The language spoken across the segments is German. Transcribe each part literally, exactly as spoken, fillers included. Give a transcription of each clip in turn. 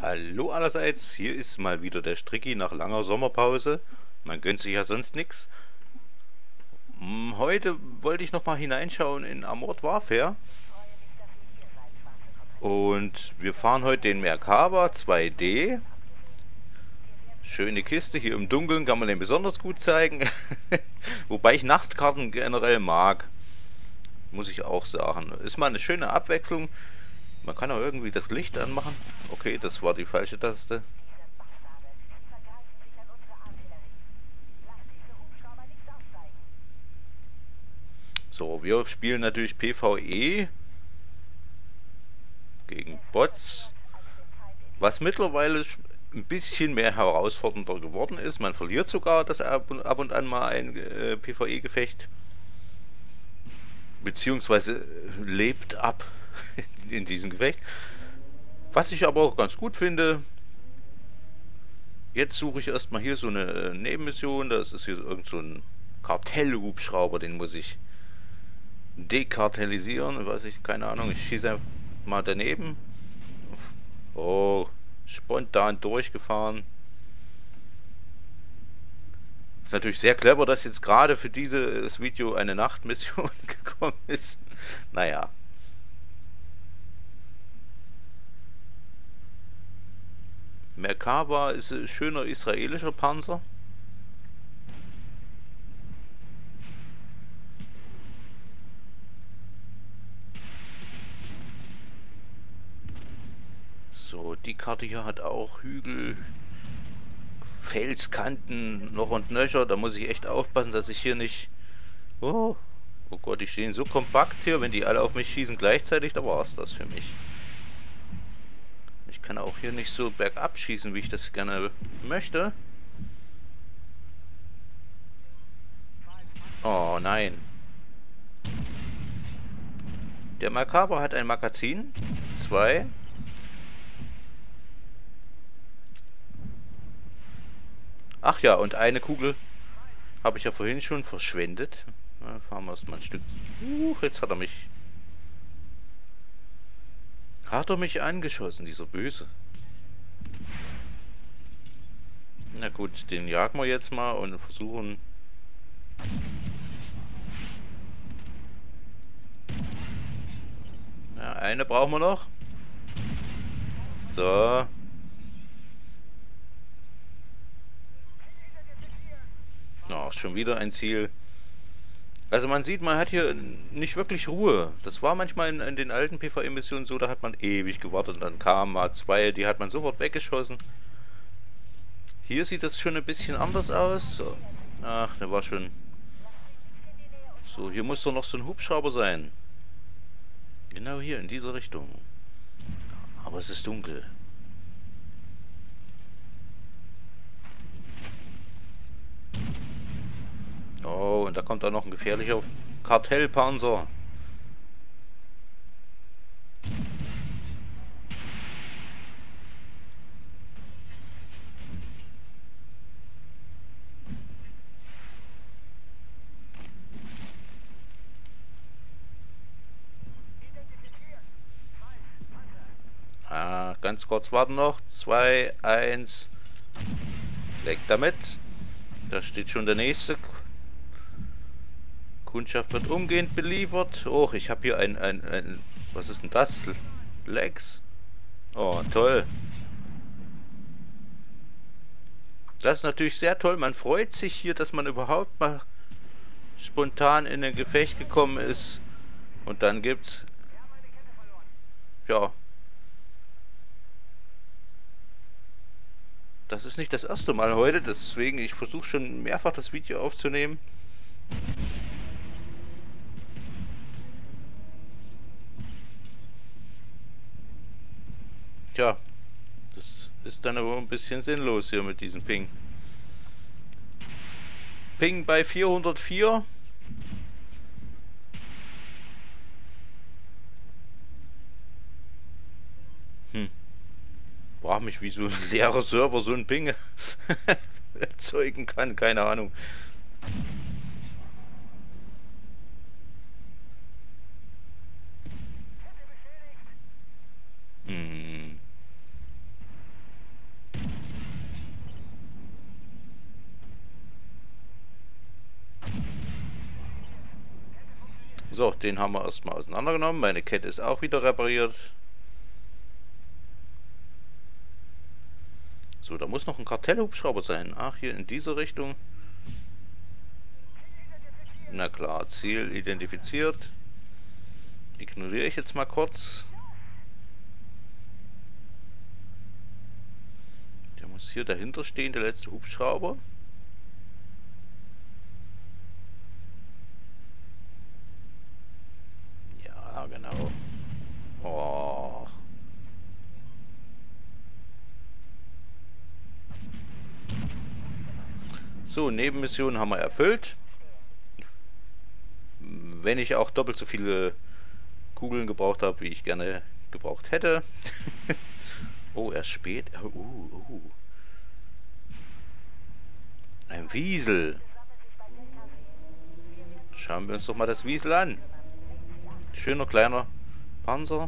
Hallo allerseits, hier ist mal wieder der Stricki nach langer Sommerpause. Man gönnt sich ja sonst nichts. Heute wollte ich noch mal hineinschauen in Armored Warfare. Und wir fahren heute den Merkava zwei D. Schöne Kiste, hier im Dunkeln kann man den besonders gut zeigen. Wobei ich Nachtkarten generell mag. Muss ich auch sagen. Ist mal eine schöne Abwechslung. Man kann auch irgendwie das Licht anmachen. Okay, das war die falsche Taste. So, wir spielen natürlich PvE gegen Bots, was mittlerweile ein bisschen mehr herausfordernder geworden ist. Man verliert sogar das ab und, ab und an mal ein äh, PvE-Gefecht, beziehungsweise lebt ab in diesem Gefecht. Was ich aber auch ganz gut finde. Jetzt suche ich erstmal hier so eine Nebenmission. Das ist hier irgend so ein Kartellhubschrauber, den muss ich dekartellisieren. Weiß ich, keine Ahnung. Ich schieße mal daneben. Oh, spontan durchgefahren. Ist natürlich sehr clever, dass jetzt gerade für dieses Video eine Nachtmission gekommen ist. Naja. Merkava ist ein schöner israelischer Panzer. So, die Karte hier hat auch Hügel, Felskanten noch und nöcher. Da muss ich echt aufpassen, dass ich hier nicht... Oh, oh Gott, die stehen so kompakt hier. Wenn die alle auf mich schießen gleichzeitig, da war es das für mich. Ich kann auch hier nicht so bergab schießen, wie ich das gerne möchte. Oh nein. Der Merkava hat ein Magazin. Zwei. Ach ja, und eine Kugel habe ich ja vorhin schon verschwendet. Na, fahren wir erstmal ein Stück. Uh, jetzt hat er mich... Hat er mich angeschossen, dieser Böse. Na gut, den jagen wir jetzt mal und versuchen... Ja, eine brauchen wir noch. So. Oh, schon wieder ein Ziel. Also man sieht, man hat hier nicht wirklich Ruhe. Das war manchmal in, in den alten PvE-Missionen so, da hat man ewig gewartet und dann kamen mal zwei, die hat man sofort weggeschossen. Hier sieht das schon ein bisschen anders aus. So. Ach, der war schon... So, hier muss doch noch so ein Hubschrauber sein. Genau hier, in diese Richtung. Aber es ist dunkel. Oh, und da kommt auch noch ein gefährlicher Kartellpanzer. Ah, ganz kurz warten noch. Zwei, eins. Weg damit. Da steht schon der nächste. Kundschaft wird umgehend beliefert. Oh, ich habe hier ein, ein, ein... Was ist denn das? Lex. Oh, toll. Das ist natürlich sehr toll. Man freut sich hier, dass man überhaupt mal spontan in ein Gefecht gekommen ist. Und dann gibt's... Ja. Das ist nicht das erste Mal heute, deswegen ich versuche schon mehrfach das Video aufzunehmen. Tja, das ist dann aber ein bisschen sinnlos hier mit diesem Ping. Ping bei vierhundertvier. Hm. Frag mich, wie so ein leerer Server so ein Ping erzeugen kann, keine Ahnung. Hm. So, den haben wir erstmal auseinandergenommen. Meine Kette ist auch wieder repariert. So, da muss noch ein Kartellhubschrauber sein. Ach, hier in diese Richtung. Na klar, Ziel identifiziert. Ignoriere ich jetzt mal kurz. Der muss hier dahinter stehen, der letzte Hubschrauber. Ja, genau. Oh. So, Nebenmission haben wir erfüllt. Wenn ich auch doppelt so viele Kugeln gebraucht habe, wie ich gerne gebraucht hätte. Oh, erst spät. Oh, uh, uh. Ein Wiesel. Schauen wir uns doch mal das Wiesel an. Schöner kleiner Panzer.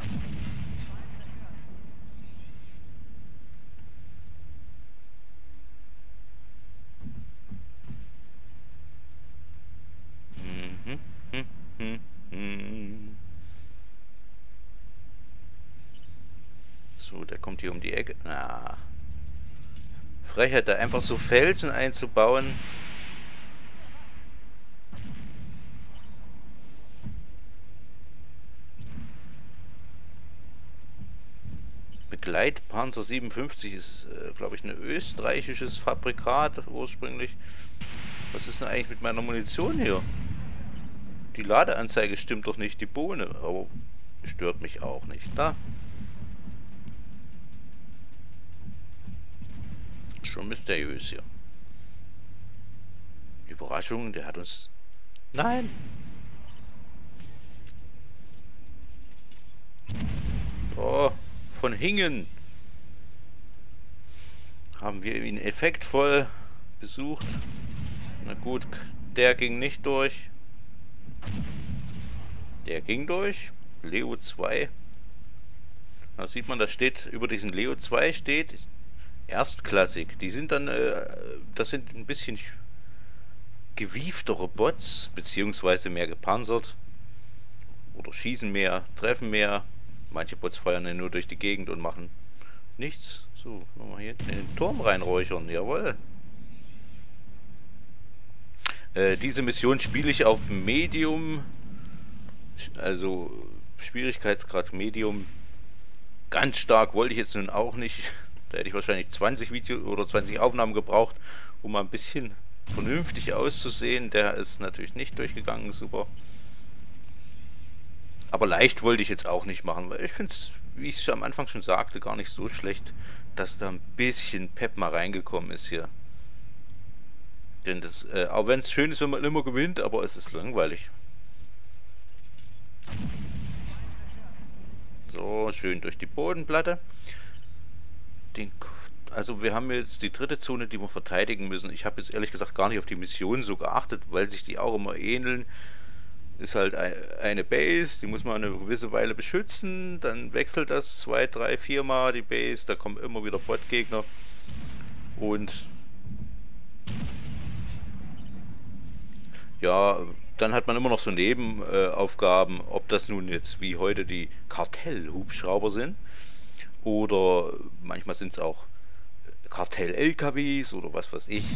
Mhm. Hm, hm, hm. So, der kommt hier um die Ecke. Na. Frechheit, da einfach so Felsen einzubauen. Begleitpanzer siebenundfünfzig ist, äh, glaube ich, ein österreichisches Fabrikat ursprünglich. Was ist denn eigentlich mit meiner Munition hier? Die Ladeanzeige stimmt doch nicht, die Bohne. Aber stört mich auch nicht, da. Schon mysteriös hier. Überraschung, der hat uns... Nein! Oh, von Hingen haben wir ihn effektvoll besucht. Na gut, der ging nicht durch. Der ging durch. Leo zwei. Da sieht man, da steht, über diesen Leo zwei steht erstklassig. Die sind dann, äh, das sind ein bisschen gewieftere Bots, beziehungsweise mehr gepanzert. Oder schießen mehr, treffen mehr. Manche Bots feuern ja nur durch die Gegend und machen nichts. So, wollen wir hier in den Turm reinräuchern. Jawohl. Äh, diese Mission spiele ich auf Medium. Also Schwierigkeitsgrad Medium. Ganz stark wollte ich jetzt nun auch nicht. Da hätte ich wahrscheinlich zwanzig Video oder zwanzig Aufnahmen gebraucht, um mal ein bisschen vernünftig auszusehen. Der ist natürlich nicht durchgegangen, super. Aber leicht wollte ich jetzt auch nicht machen, weil ich finde es, wie ich es am Anfang schon sagte, gar nicht so schlecht, dass da ein bisschen Pep mal reingekommen ist hier. Denn das, äh, auch wenn es schön ist, wenn man immer gewinnt, aber es ist langweilig. So, schön durch die Bodenplatte. Den, also wir haben jetzt die dritte Zone, die wir verteidigen müssen. Ich habe jetzt ehrlich gesagt gar nicht auf die Mission so geachtet, weil sich die auch immer ähneln. Ist halt eine Base, die muss man eine gewisse Weile beschützen, dann wechselt das zwei, drei, vier Mal die Base, da kommen immer wieder Bot-Gegner und ja, dann hat man immer noch so Nebenaufgaben, äh, ob das nun jetzt wie heute die Kartell-Hubschrauber sind oder manchmal sind es auch Kartell-L K Ws oder was weiß ich.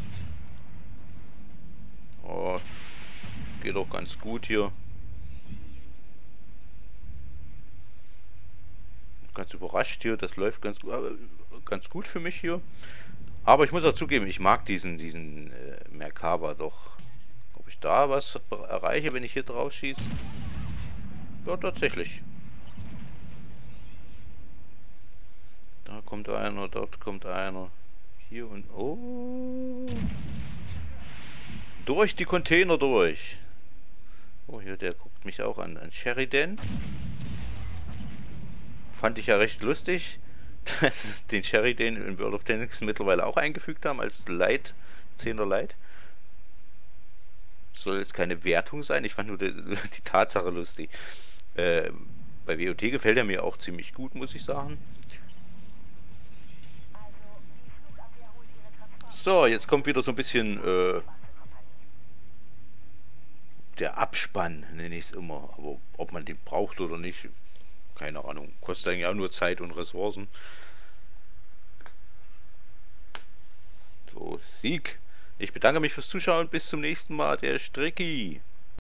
Oh, geht auch ganz gut hier. Ganz überrascht hier, das läuft ganz, äh, ganz gut für mich hier. Aber ich muss auch zugeben, ich mag diesen, diesen äh, Merkava doch. Ob ich da was erreiche, wenn ich hier drauf schieße? Ja, tatsächlich. Da kommt einer, dort kommt einer. Hier und... Oh! Durch die Container durch. Oh, hier, der guckt mich auch an. Ein Sheridan. Fand ich ja recht lustig, dass den Sheridan in World of Tanks mittlerweile auch eingefügt haben als Light, zehner Light. Soll jetzt keine Wertung sein, ich fand nur die, die Tatsache lustig. Äh, bei W O T gefällt er mir auch ziemlich gut, muss ich sagen. So, jetzt kommt wieder so ein bisschen äh, der Abspann, nenne ich es immer. Aber ob man den braucht oder nicht, keine Ahnung. Kostet eigentlich auch nur Zeit und Ressourcen. So, Sieg. Ich bedanke mich fürs Zuschauen. Bis zum nächsten Mal, der Stricki.